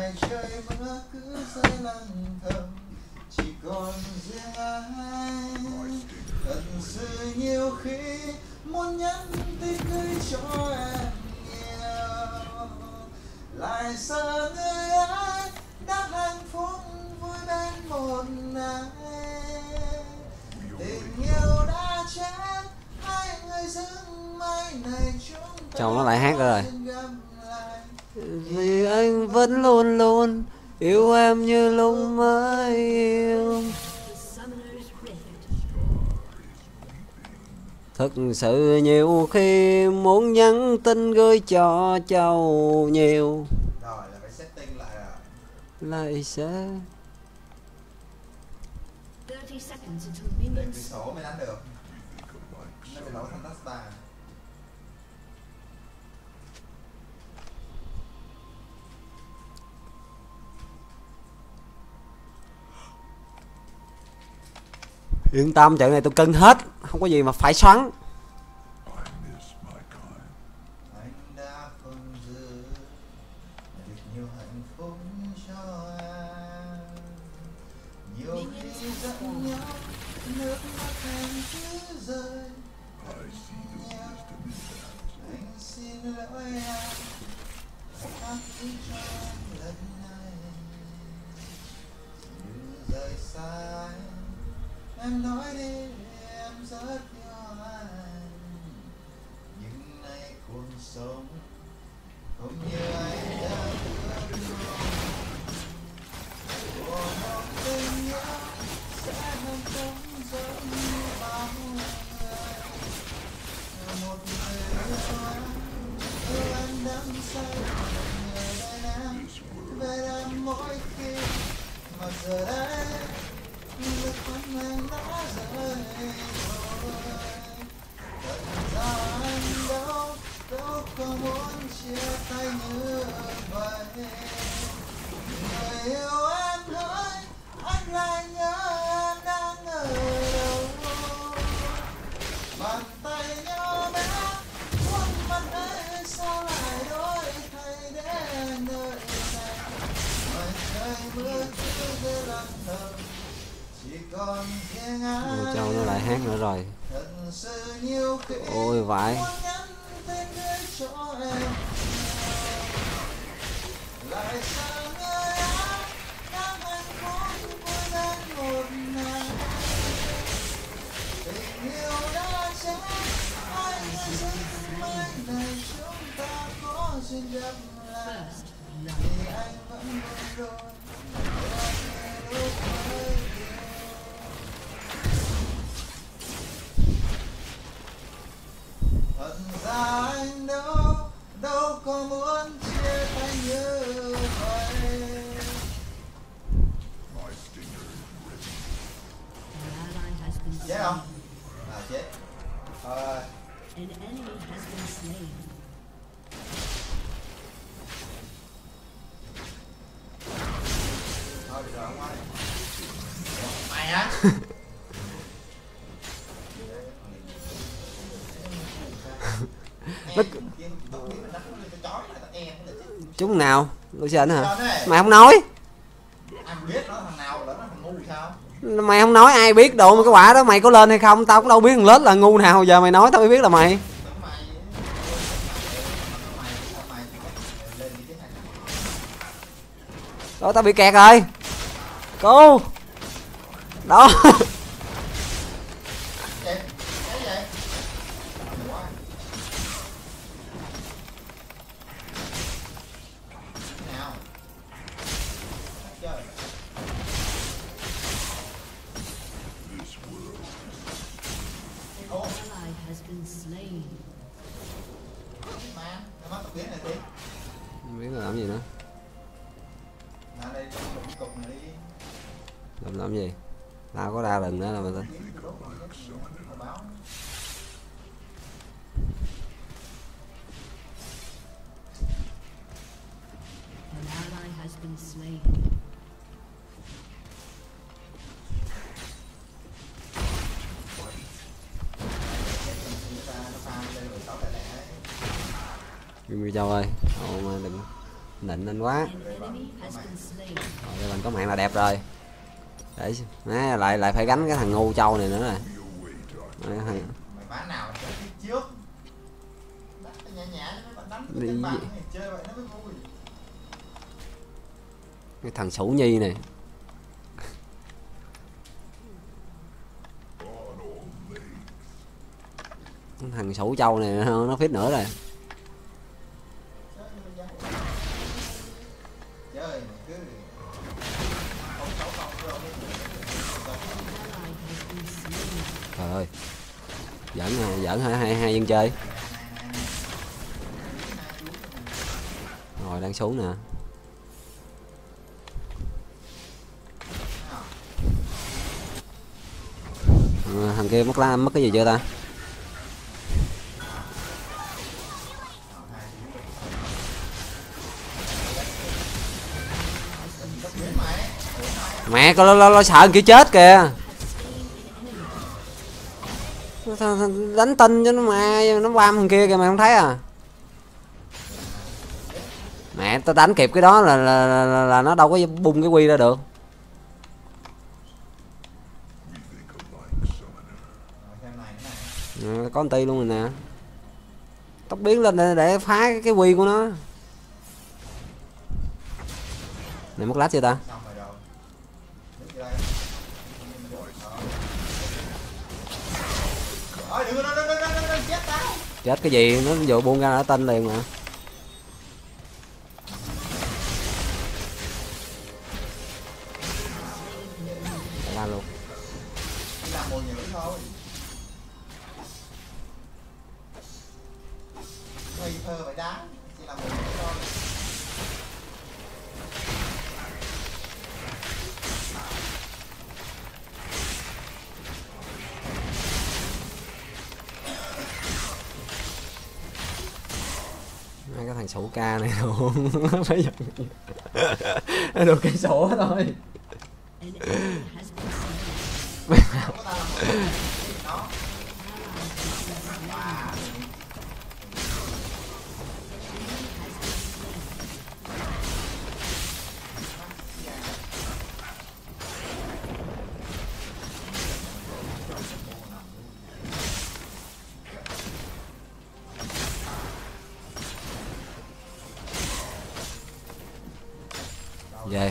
ngoài trời mưa cứ rơi lặng thầm, chỉ còn riêng anh. Thật sự nhiều khi muốn nhắn tin gửi cho em nhiều, lại sợ người ấy đã hạnh phúc vui bên một ai. Tình yêu đã chết, hai người dưng mai này chúng ta chồng nó lại hát rồi. gặp lại. Vì anh vẫn luôn luôn yêu em như lúc mới yêu. Thực sự nhiều khi muốn nhắn tin gửi cho Châu nhiều. Rồi là phải setting lại rồi. Lại sẽ Để cửa sổ mới đánh được. Nó phải lỗi thành taskbar. yên tâm, trận này tôi cân hết, không có gì mà phải xoắn. Anh đã không giữ được nhiều hạnh phúc cho em. Nhiều khi giận nhau, nước mắt em cứ rơi. Anh xin lỗi em, tha thứ cho em lần này. Đừng rời xa anh, em nói đi em rất yêu anh. Nhưng nay cuộc sống không như anh đã ước mong. Của một tình yêu sẽ không giống giống như bao người. Một người yêu anh đắm say, một người bên em về em mỗi khi mà giờ đây nước mắt anh đã rơi rồi. Thật ra anh đâu có muốn chia tay như vậy. Người yêu em hỡi, anh lại nhớ em đang ở đâu. Bàn tay nhỏ bé khuôn mặt ấy sao lại đổi thay để anh đợi này. Ngoài trời mưa cứ rơi lặng thầm, chỉ còn riêng anh. Châu nó lại hát nữa rồi. Thật sự nhiều khi Ôi vãi. muốn nhắn tin gửi cho em, lại sợ người ấy đang hạnh phúc vui bên một ai. Tình yêu đã chết, hai người dưng mai này chúng ta có duyên gặp lại. Vì anh vẫn luôn luôn lúc mới yêu. Thật ra anh đâu có muốn chia tay như vậy. Chết không? À chết. Thôi được rồi ông ơi. Mày hả? Chúng nào? Lucian hả? Mày không nói. Anh biết nó thằng nào là nó thằng ngu sao? Mày không nói ai biết độ mà cái quả đó mày có lên hay không? Tao cũng đâu biết thằng lết là ngu nào, giờ mày nói tao mới biết là mày. Đó tao bị kẹt rồi. Cô. Đó. Không biết là làm gì nữa. Làm gì? Tao có ra lần nữa là mày tin. Jimmy Châu ơi, mà đừng Nịnh lên quá. Rồi đây mình có mạng là đẹp rồi. Để lại phải gánh cái thằng ngu trâu này nữa rồi. Mày bán nào trước. Nhẹ nhẹ đánh Đi bằng chơi vậy nó mới vui. cái thằng Sủ Nhi này. Thằng Sủ Châu này nó phít nữa rồi. Trời ơi. Giỡn hai dân chơi. Rồi đang xuống nè. Thằng kia mất cái gì chưa ta? Mẹ con lo sợ thằng kia chết kìa. Đánh tinh cho nó mà nó bam thằng kia kìa, mày không thấy à? Mẹ tao đánh kịp cái đó là nó đâu có bung cái quy ra được. Có con ti luôn rồi nè. Tóc biến lên để phá cái quy của nó. Này mất lát chưa ta? Chết cái gì, nó vừa buông ra đã tên liền mà. Ra luôn. Cái thằng sổ ca này luôn. Phải giật. Được cái sổ thôi. Về.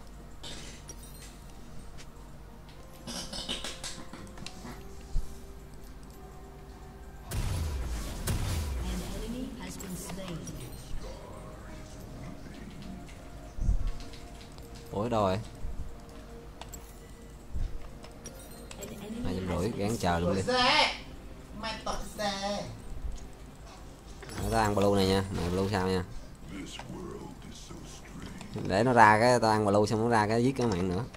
Ủa đâu rồi? 250 gán chờ luôn đi. Tao ăn blue này nha, mày blue sao nha. Để nó ra cái tao ăn blue xong nó ra cái giết cái mạng nữa.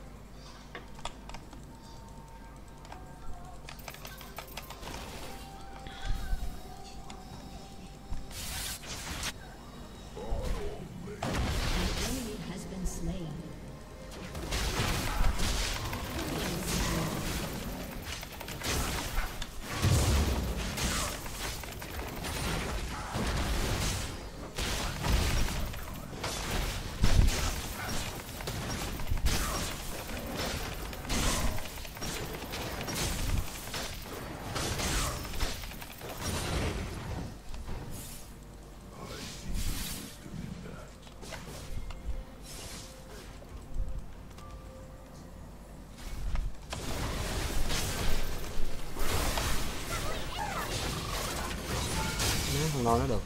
Không lo nó được.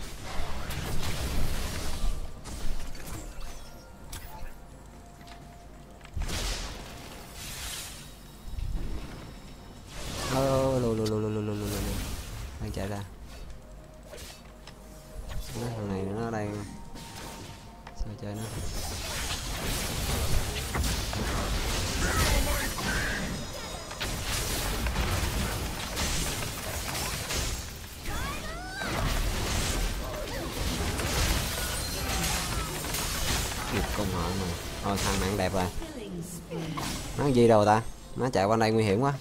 Đang chạy ra. Thằng này nó ở đây. Sao chơi nó? Được công họ mà. Thôi thằng mạng đẹp rồi. Nó gì đâu ta? Nó chạy qua đây nguy hiểm quá.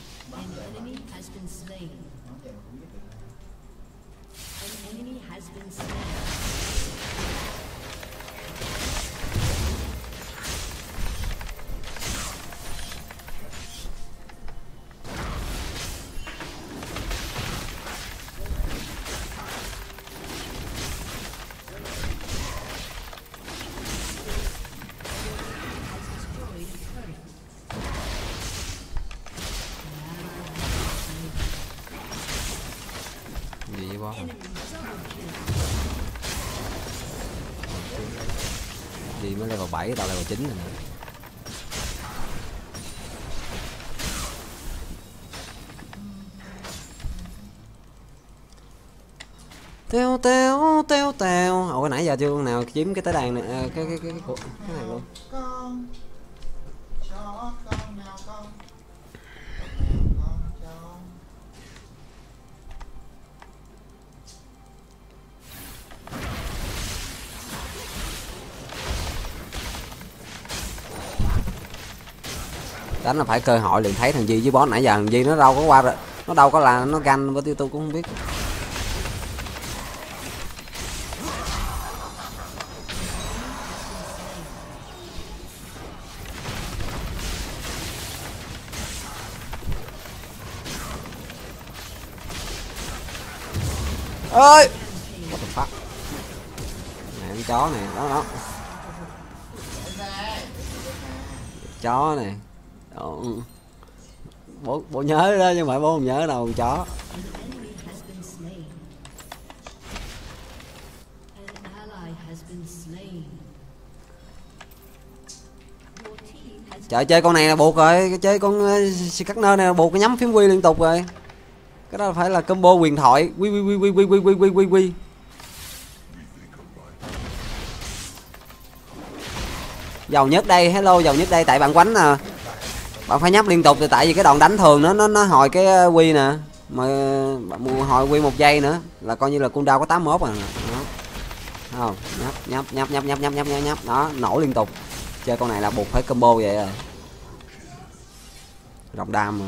bot rồi. Gì mới level 7, tao level 9 rồi nè. Teo teo teo teo. Ủa nãy giờ chưa con nào chiếm cái tế đàn này, cái này luôn. Con chó con mèo con chó. Đánh là phải cơ hội liền, thấy thằng Di với boss nãy giờ thằng Di nó đâu có qua rồi, nó đâu có là nó ganh với tôi cũng không biết. Ơi what the fuck nè, con chó này đó đó, chó này. Bố nhớ đó nhưng mà bố không nhớ đâu, con chó. Trời, chơi con này là buộc rồi, chơi con Skarner này là buộc cái nhắm phím Q liên tục rồi. Cái đó phải là combo huyền thoại. Quy. Giàu nhất đây, hello giàu nhất đây, tại bạn quánh nè. Bạn phải nhấp liên tục, tại vì cái đòn đánh thường nó hồi cái Q nè. Mà hồi Q 1 giây nữa là coi như là cooldown có 81 rồi. Đó. Không, nhấp. Đó, nổ liên tục. Chơi con này là buộc phải combo vậy rồi. Rồng đam.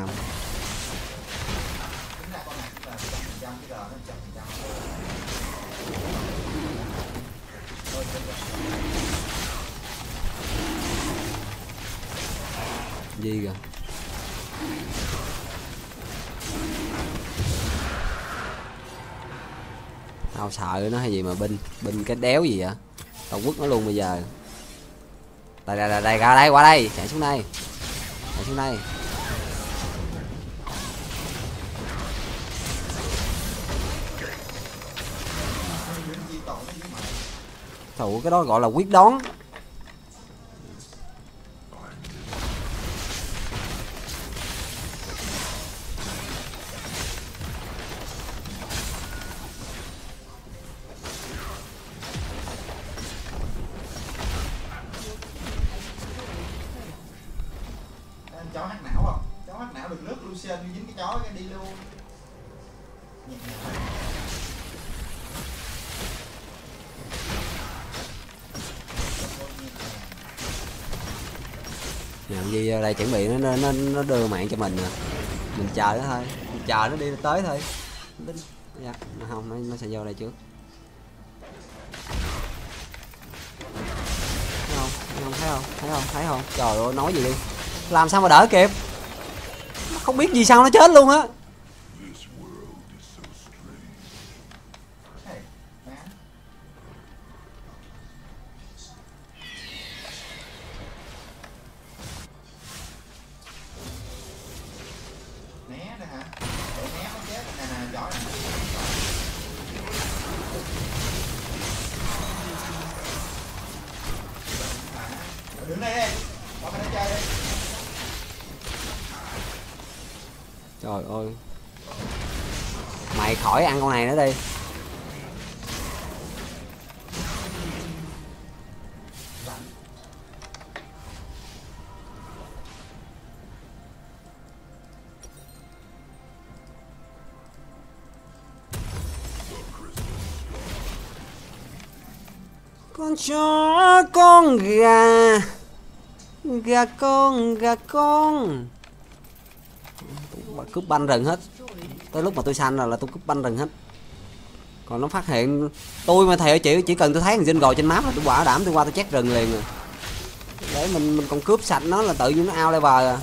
Gì kìa. Tao sợ nó hay gì mà binh cái đéo gì vậy. Tao quất nó luôn bây giờ. Đây ra đây, qua đây, chạy xuống đây. Thụ cái đó gọi là quyết đoán. Chó hắc não không? Chó hắc não được nước Lucian dính cái chó cái đi luôn. Làm gì đây chuẩn bị nó đưa mạng cho mình nè. Mình chờ nó thôi, mình chờ nó đi tới thôi. Dạ, không nó sẽ vô đây trước. Thấy không? Trời ơi, nói gì đi. Làm sao mà đỡ kịp. Không biết gì sao nó chết luôn á. Né nữa hả? Để né nó chết. Nè, giỏi nè. Đứng đây đi. Bỏ cái nó chơi đi. Trời ơi. Mày khỏi ăn con này nữa đi. Con chó, con gà. Gà con. Cướp banh rừng hết. Tới lúc mà tôi xanh là tôi cướp banh rừng hết. Còn nó phát hiện tôi mà thề chỉ cần tôi thấy thằng Jin gò trên map là tôi bảo đảm tôi qua tôi check rừng liền rồi. Để mình còn cướp sạch nó là tự nhiên nó out level à.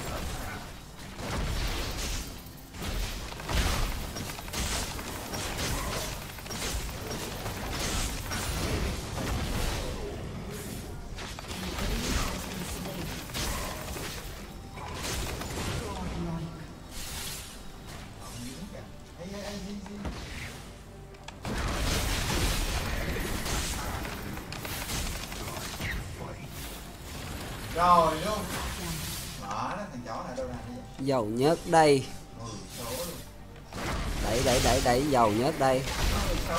Rồi luôn. Đó, thằng chó này đâu làm cái gì? Dầu nhớt đây. 10 số luôn. Đẩy dầu nhớt đây. 10 số.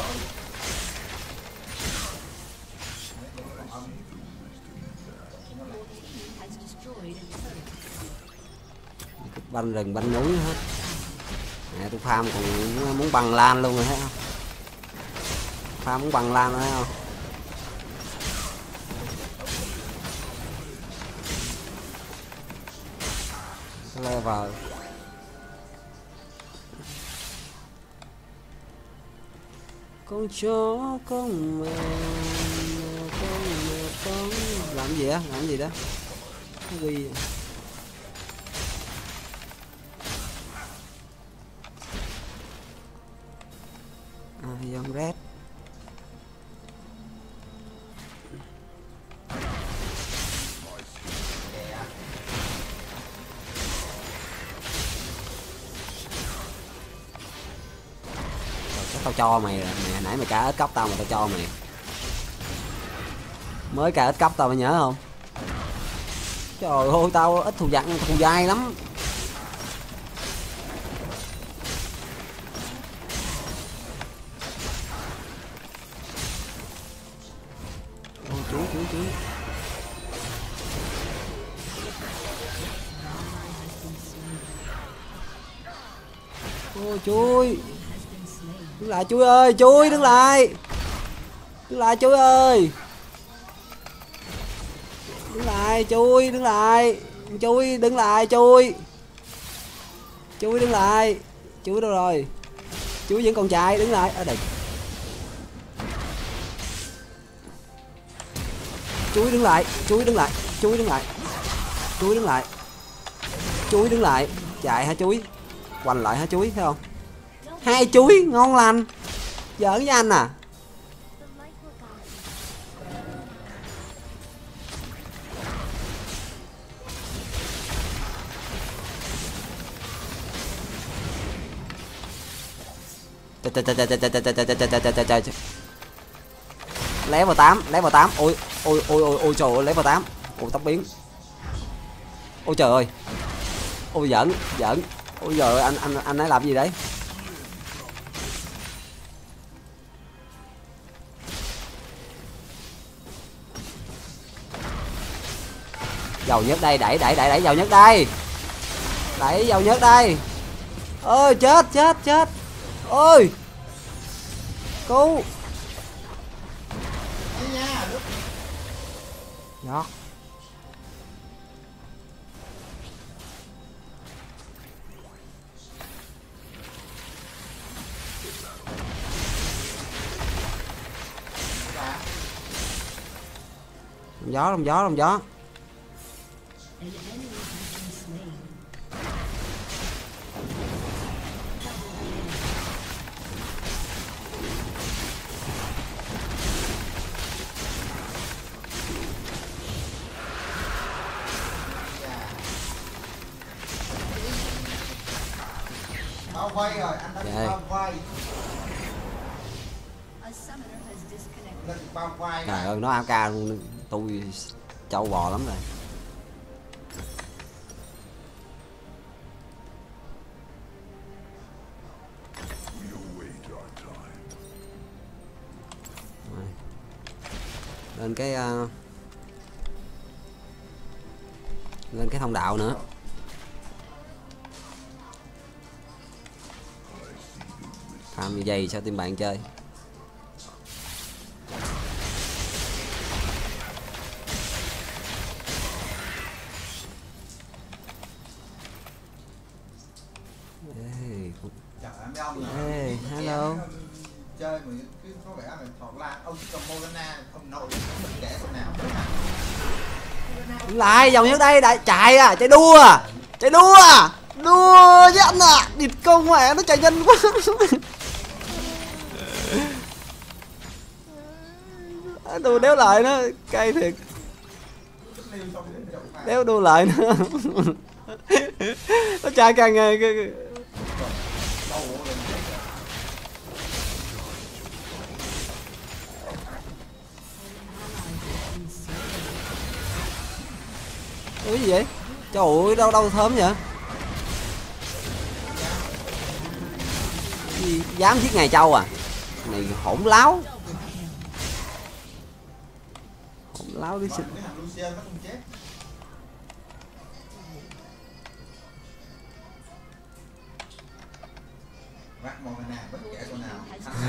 Banh rừng banh núi hết. Nè tôi farm còn muốn bằng lan luôn rồi thấy không? Farm muốn bằng lan rồi thấy không? Level. Con chó con mèo con làm gì á, làm gì đó cái quy Ion Red. Tao cho mày rồi nè, nãy mày cá ít cốc tao mà tao cho mày. Mới cá ít cốc tao mày nhớ không? Trời ơi tao ít thù dai lắm. Ôi chú. Ôi chui. Đứng lại chui ơi, chui đứng lại. Đứng lại chui ơi. Đứng lại chui, đứng lại. Chui đứng lại chui. Chui đứng lại. Chui đâu rồi? Chui vẫn còn chạy, đứng lại. Ở đây. Chui đứng lại, chui đứng lại, chui đứng lại. Chui đứng lại. Chui đứng lại. Chạy hả chui? Quanh lại hả chui thấy không? 2 chuối ngon lành. Giỡn với anh à. Level 8. Ôi trời ơi level 8. Ôi tóc biến. Ôi trời ơi. Ôi giỡn. Ôi giời ơi anh ấy làm gì đấy? Dầu nhớt đây, đẩy dầu nhớt đây. Đẩy dầu nhớt đây. Ôi chết. Ôi. Cứu. Giọt. Lòng gió. Bao vây rồi, anh đã bị bao vây. Bao vây. Trời ơi nó AK luôn, tôi trâu bò lắm rồi. Lên cái thông đạo nữa. Tham như vậy sao team bạn chơi. Ê, hello. Chơi mà cứ có vẻ là thọt la ông cầm Morgana không nổi bất kể con nào. Lại dòng như đây đại chạy đua với anh à. Địt con mẹ nó chạy nhanh quá. Đua đéo lại nó cay thiệt. Đéo đua lại nữa. Nó chạy càng ngày Cái gì vậy? Trời ơi, đâu đâu thơm vậy? Gì? Dám giết Ngài Châu à? Này hỗn láo. Hỗn láo đi xin. Cái thằng Lucian nó không chết. Vác một cái nào bất kể con nào.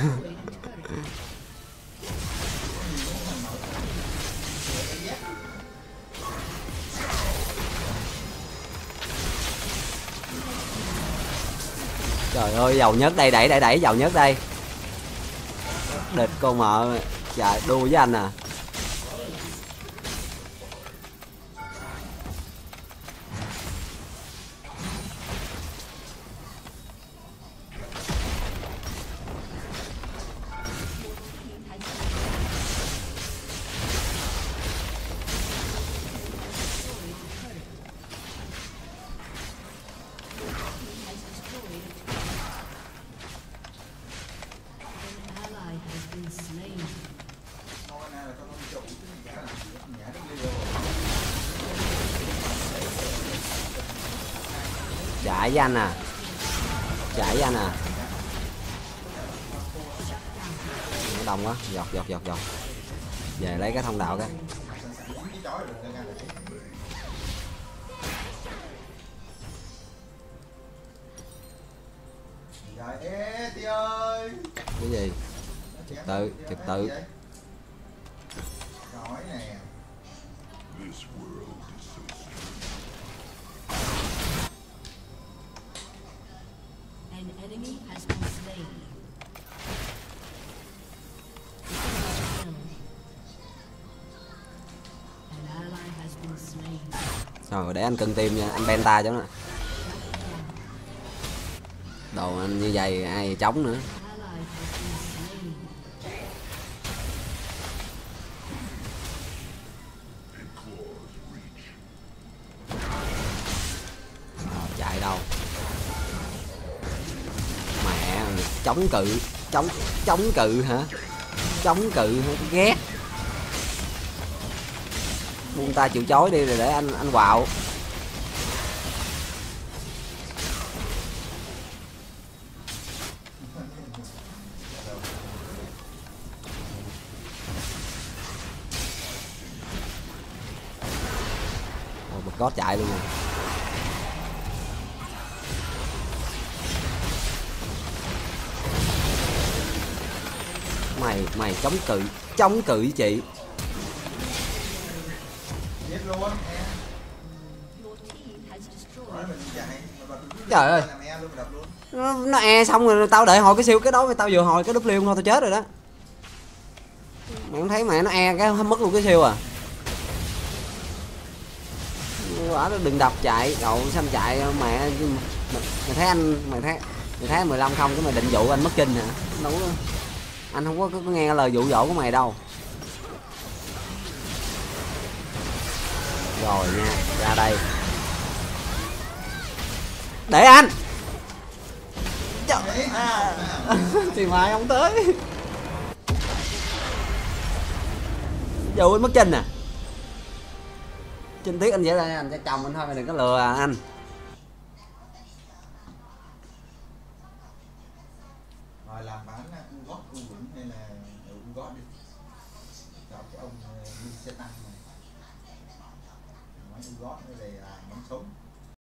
Trời ơi, dầu nhất đây, đẩy dầu nhất đây. Địch con mợ. Trời, đua với anh à. Chạy với anh à. Chạy với anh à. Nó đông quá. Giọt. Về lấy cái thông đạo cái. Cái gì? Trật tự. An enemy has been slain. An ally has been slain. Rồi để anh cân tim nha, anh benta cho nó. Đồ anh như vậy ai chống nữa. Ally has been slain. Chạy đâu? Mẹ, chống cự hả? Chống cự hả? Ghét. Buông ta chịu chối đi rồi để anh quạo. Ôi, bật gót chạy luôn rồi. Mày chống cự với chị. Giết luôn em. Your team has destroyed. Nói mình chạy mà Trời ơi. làm em luôn đập luôn. Nó e xong rồi tao đợi hồi cái siêu cái đó tao vừa hồi cái W thôi tao chết rồi đó. Mày không thấy mẹ nó e cái mất luôn cái siêu à. Quả nó đừng đập chạy, đậu xanh chạy mẹ. Mày thấy anh mày thấy 15 không cái mày định dụ anh mất kinh hả? Đâu có, anh không có nghe lời dụ dỗ của mày đâu. Rồi nha, ra đây. Để anh. Trời. Thì mai không tới. Dụ anh mất kinh à. Trinh Tiết anh vậy là anh sẽ chồng anh thôi, mày đừng có lừa anh. Rồi làm bán gót u vững hay là gót đi. Chọn cái ông đi xe tăng này. Món gót này là món sống.